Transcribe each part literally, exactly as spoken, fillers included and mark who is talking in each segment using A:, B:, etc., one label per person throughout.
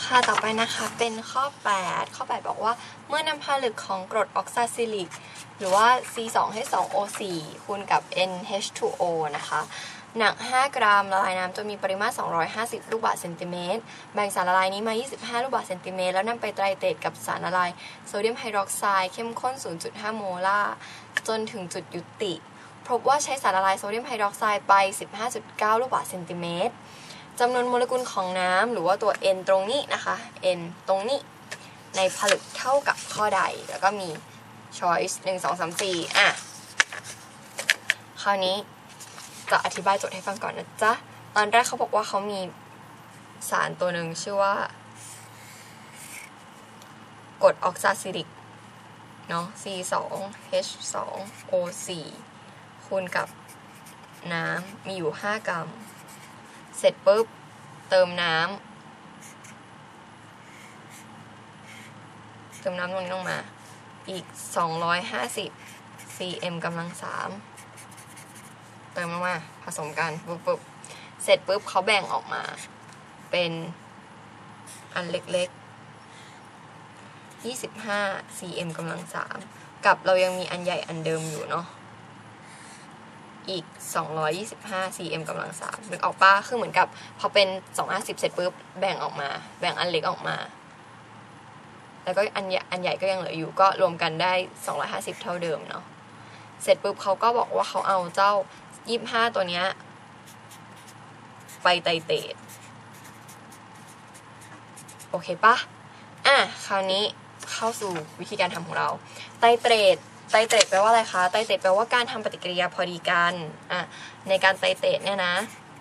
A: ค่ะต่อไปนะคะเป็นข้อแปดข้อแปดบอกว่าเมื่อนำผลึกของกรดออกซาซิลิกหรือว่า ซี สอง เอช สอง โอ สี่ คูณกับ เอ็น เอช ทู โอ นะคะหนักห้ากรัมละลายน้ำจนมีปริมาตรสองร้อยห้าสิบลูกบาศก์เซนติเมตรแบ่งสารละลายนี้มายี่สิบห้าลูกบาศก์เซนติเมตรแล้วนำไปไตรเตรตกับสารละลายโซเดียมไฮดรอกไซด์เข้มข้น ศูนย์จุดห้า โมลาร์จนถึงจุดยุติพบว่าใช้สารละลายโซเดียมไฮดรอกไซด์ไป สิบห้าจุดเก้า ลูกบาศก์เซนติเมตรจำนวนโมเลกุลของน้ำหรือว่าตัว N ตรงนี้นะคะ N ตรงนี้ในผลึกเท่ากับข้อใดแล้วก็มี choice หนึ่ง สอง สาม สี่อ่ะคราวนี้จะอธิบายโจทย์ให้ฟังก่อนนะจ๊ะตอนแรกเขาบอกว่าเขามีสารตัวหนึ่งชื่อว่ากรดออกซาซิลิกเนาะ ซี สอง เอช สอง โอ สี่ คูณกับน้ำมีอยู่ห้ากรัมเสร็จปุ๊บเติมน้ำเติมน้ำตรงนี้ลงมาอีกสองร้อยห้าสิบ ซี เอ็ม กำลังสามเติมลงมาผสมกันปุ๊บปุ๊บเสร็จปุ๊บเขาแบ่งออกมาเป็นอันเล็กๆยี่สิบห้า ซี เอ็ม กำลังสามกับเรายังมีอันใหญ่อันเดิมอยู่เนาะอีกสองร้อยยี่สิบห้า ซี เอ็ม กำลังสามนึกออกป่ะคือเหมือนกับพอเป็นสองร้อยห้าสิบเสร็จปุ๊บแบ่งออกมาแบ่งอันเล็กออกมาแล้วก็อันใหญ่อันใหญ่ก็ยังเหลืออยู่ก็รวมกันได้สองร้อยห้าสิบเท่าเดิมเนาะเสร็จปุ๊บเขาก็บอกว่าเขาเอาเจ้ายี่สิบห้าตัวเนี้ยไปไตรเตรตโอเคป่ะอ่ะคราวนี้เข้าสู่วิธีการทำของเราไตรเตรตไตรเตรตแปลว่าอะไรคะไตรเตรตแปลว่าการทำปฏิกิริยาพอดีกันอ่ะในการไตรเตรตเนี่ยนะ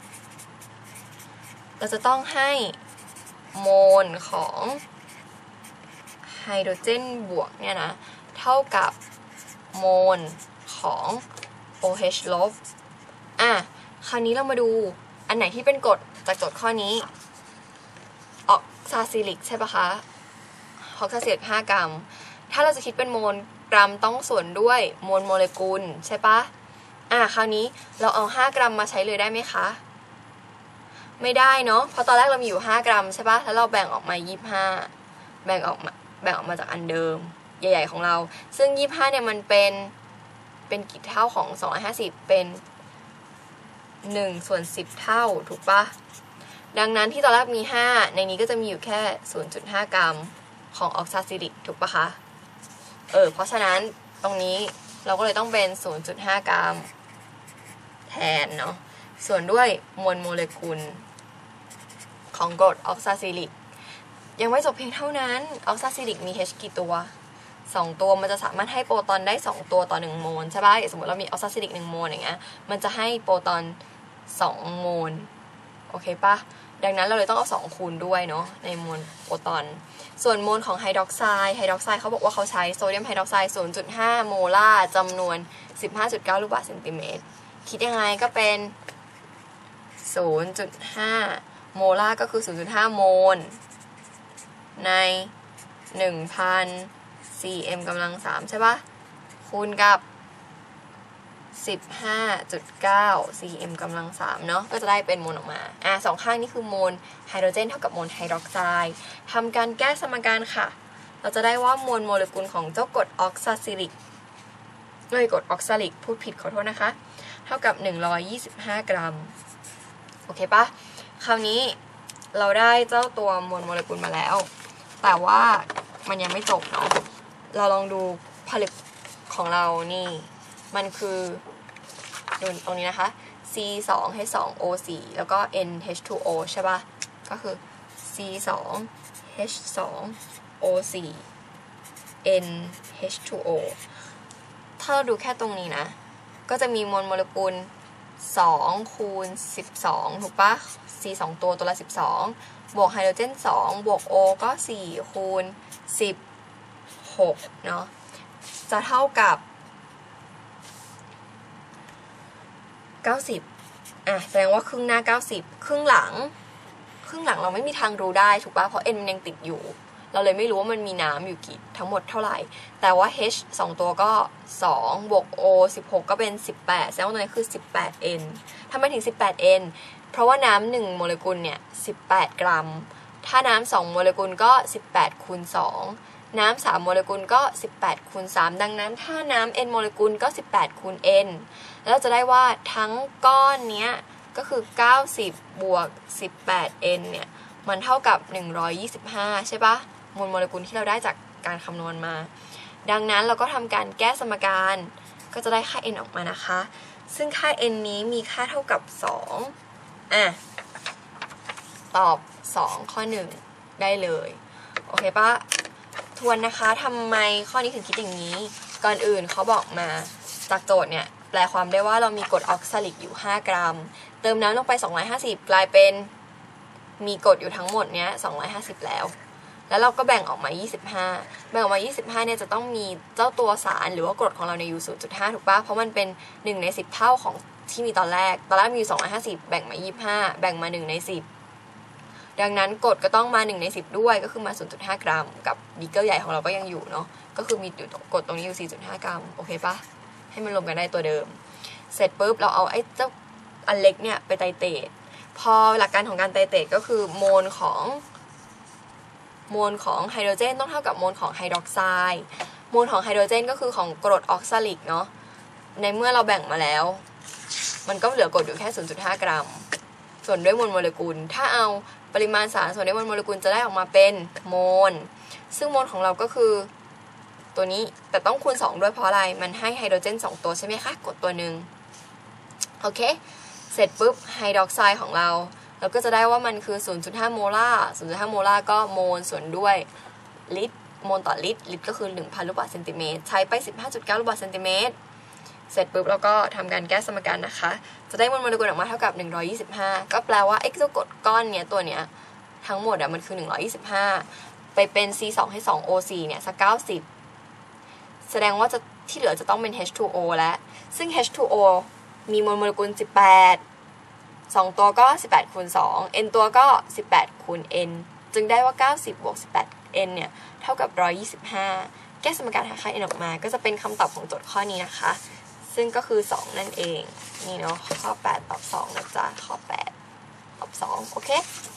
A: เราจะต้องให้โมลของไฮโดรเจนบวกเนี่ยนะเท่ากับโมลของ โอ เอช ลบอ่ะคราวนี้เรามาดูอันไหนที่เป็นกรดจากโจทย์ข้อนี้ออกซาซิลิกใช่ปะคะออกซาซิลิกห้ากรัมถ้าเราจะคิดเป็นโมลกรัมต้องส่วนด้วยโมลโมเลกุลใช่ปะอ่ะคราวนี้เราเอาห้ากรัมมาใช้เลยได้ไหมคะไม่ได้เนาะเพราะตอนแรกเรามีอยู่ห้ากรัมใช่ปะแล้วเราแบ่งออกมายี่สิบห้าแบ่งออกมาแบ่งออกมาจากอันเดิมใหญ่ๆของเราซึ่งยี่สิบห้าเนี่ยมันเป็นเป็นกี่เท่าของสองร้อยห้าสิบเป็นหนึ่งส่วนสิบเท่าถูกปะดังนั้นที่ตอนแรกมีห้าในนี้ก็จะมีอยู่แค่ ศูนย์จุดห้า กรัมของออกซาซิลิกถูกปะคะเออเพราะฉะนั้นตรงนี้เราก็เลยต้องเป็น ศูนย์จุดห้า กรัมแทนเนาะส่วนด้วยมวลโมเลกุลของกรดออกซาซิลิกยังไม่จบเพียงเท่านั้นออกซาซิลิกมี H กี่ตัวสองตัวมันจะสามารถให้โปรตอนได้สองตัวต่อหนึ่งโมลใช่ป่ะสมมติเรามีออกซาซิลิกหนึ่งโมลอย่างเงี้ยมันจะให้โปรตอนสองโมลโอเคป่ะดังนั้นเราเลยต้องเอาสองคูณด้วยเนาะในมวลโปรตอนส่วนโมลของไฮดรอกไซด์ไฮดรอกไซด์เขาบอกว่าเขาใช้โซเดียมไฮดรอกไซด์ ศูนย์จุดห้า โมลาร์จำนวน สิบห้าจุดเก้า ลูกบาศก์เซนติเมตรคิดยังไงก็เป็น ศูนย์จุดห้า โมลาร์ก็คือ ศูนย์จุดห้า โมลใน หนึ่งพัน ซี เอ็ม กำลังสามใช่ปะคูณกับ สิบห้าจุดเก้า ซี เอ็ม กำลังสามเนาะก็จะได้เป็นโมลออกมาอ่ะสองข้างนี่คือโมลไฮโดรเจนเท่ากับโมลไฮดรอกไซด์ทำการแก้สมการค่ะเราจะได้ว่ามวลโมเลกุลของเจ้ากรดออกซาซิลิกด้วยกรดออกซาลิกพูดผิดขอโทษนะคะเท่ากับหนึ่งร้อยยี่สิบห้ากรัมโอเคปะคราวนี้เราได้เจ้าตัวมวลโมเลกุลมาแล้วแต่ว่ามันยังไม่จบเนาะเราลองดูผลึกของเรานี่มันคือดูตรงนี้นะคะ ซี สอง เอช สอง โอ สี่ แล้วก็ เอ็น เอช ทู โอ ใช่ป่ะก็คือ ซี สอง เอช สอง โอ สี่ เอ็น เอช ทู โอ ถ้าเราดูแค่ตรงนี้นะก็จะมีมวลโมเลกุลสองคูณสิบสองถูกปะ C สองตัวตัวละสิบสองบวกไฮโดรเจนสองบวก O ก็สี่คูณสิบหกเนาะจะเท่ากับเก้าสิบอ่ะแสดงว่าครึ่งหน้าเก้าสิบครึ่งหลังครึ่งหลังเราไม่มีทางรู้ได้ถูกปะเพราะ N มันยังติดอยู่เราเลยไม่รู้ว่ามันมีน้ำอยู่กี่ทั้งหมดเท่าไหร่แต่ว่า H สองตัวก็สองบวก O สิบหกก็เป็นสิบแปดแสดงว่าตัวนี้คือ สิบแปด N ทำไมถึง สิบแปด N เพราะว่าน้ำหนึ่งโมเลกุลเนี่ยสิบแปดกรัมถ้าน้ำสองโมเลกุลก็สิบแปดคูณสองน้ำสามโมเลกุลก็สิบแปดคูณสามดังนั้นถ้าน้ำ n โมเลกุลก็สิบแปดคูณ n แล้วเราจะได้ว่าทั้งก้อนเนี้ยก็คือเก้าสิบบวก สิบแปด n เนี่ยมันเท่ากับหนึ่งร้อยยี่สิบห้าใช่ปะมวลโมเลกุลที่เราได้จากการคำนวณมาดังนั้นเราก็ทำการแก้สมการก็จะได้ค่า n ออกมานะคะซึ่งค่า n นี้มีค่าเท่ากับสองอ่ะตอบสองข้อหนึ่งได้เลยโอเคปะทวนนะคะทำไมข้อนี้ถึงคิดอย่างนี้ก่อนอื่นเขาบอกมาจากโจทย์เนี่ยแปลความได้ว่าเรามีกรดออกซาลิกอยู่ห้ากรัมเติมน้ำลงไปสองร้อยห้าสิบกลายเป็นมีกรดอยู่ทั้งหมดเนี้ยสองร้อยห้าสิบแล้วแล้วเราก็แบ่งออกมายี่สิบห้าแบ่งออกมายี่สิบห้าเนี่ยจะต้องมีเจ้าตัวสารหรือว่ากรดของเราในอยู่ ศูนย์จุดห้า ถูกป่ะเพราะมันเป็นหนึ่งในสิบเท่าของที่มีตอนแรกตอนแรกมีอยู่สองร้อยห้าสิบแบ่งมายี่สิบห้าแบ่งมาหนึ่งในสิบดังนั้นกรดก็ต้องมาหนึ่งในสิบด้วยก็คือมา ศูนย์จุดห้า กรัมกับบีเกอร์ใหญ่ของเราก็ยังอยู่เนาะก็คือมีกรดตรงนี้อยู่ สี่จุดห้า กรัมโอเคป่ะให้มันรวมกันได้ตัวเดิมเสร็จปุ๊บเราเอาไอ้เจ้าอันเล็กเนี่ยไปไตรเตทพอหลักการของการไตรเตทก็คือโมลของโมลของไฮโดรเจนต้องเท่ากับโมลของไฮดรอกไซด์โมลของไฮโดรเจนก็คือของกรดออกซาลิกเนาะในเมื่อเราแบ่งมาแล้วมันก็เหลือกรดอยู่แค่ ศูนย์จุดห้า กรัมส่วนด้วยมวลโมเลกุลถ้าเอาปริมาณสารส่วนด้วยมวลโมเลกุลจะได้ออกมาเป็นโมลซึ่งโมลของเราก็คือตัวนี้แต่ต้องคูณสองด้วยเพราะอะไรมันให้ไฮโดรเจนสองตัวใช่ไหมคะกดตัวหนึ่งโอเคเสร็จปุ๊บไฮดรอกไซด์ของเราเราก็จะได้ว่ามันคือ ศูนย์จุดห้า โมลาร์ ศูนย์จุดห้า โมลาร์ก็โมลส่วนด้วยลิตรโมลต่อลิตรลิตรก็คือ หนึ่งพัน ลูกบาศก์เซนติเมตรใช้ไป สิบห้าจุดเก้า ลูกบาศก์เซนติเมตรเสร็จปุ๊บเราก็ทำการแก้สมการนะคะจะได้มวลโมเลกุลออกมาเท่ากับหนึ่งร้อยยี่สิบห้าก็แปลว่าไอ้เจ้ากรดก้อนเนี้ยตัวเนี้ยทั้งหมดอ่ะมันคือหนึ่งร้อยยี่สิบห้าไปเป็น ซี สอง เอช สอง โอ สี่ เนี่ยสักเก้าสิบแสดงว่าจะที่เหลือจะต้องเป็น เอช ทู โอ แล้วซึ่ง เอช ทู โอ มีมวลโมเลกุลสิบแปด สองตัวก็สิบแปดคูณสอง n ตัวก็สิบแปดคูณ n จึงได้ว่าเก้าสิบบวกสิบแปด n เนี่ยเท่ากับหนึ่งร้อยยี่สิบห้าแก้สมการหาค่า n ออกมาก็จะเป็นคำตอบของโจทย์ข้อนี้นะคะซึ่งก็คือสองนั่นเองนี่เนาะข้อแปดตอบสองนะจ๊ะข้อแปดตอบสองโอเค